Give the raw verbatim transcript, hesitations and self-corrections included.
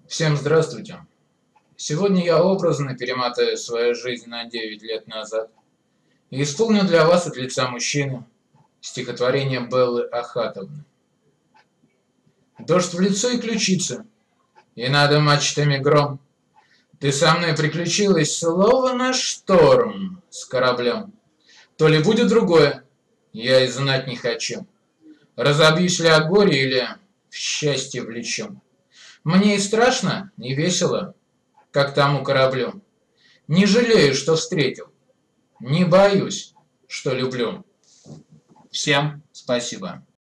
Всем здравствуйте! Сегодня я образно перемотаю свою жизнь на девять лет назад и исполню для вас от лица мужчины стихотворение Беллы Ахатовны. Дождь в лицо и ключицы, и надо мачтами гром. Ты со мной приключилась, слово на шторм с кораблем. То ли будет другое, я и знать не хочу. Разобьюсь ли о горе или в счастье влечем. Мне и страшно, и весело, как тому кораблю. Не жалею, что встретил, не боюсь, что люблю. Всем спасибо.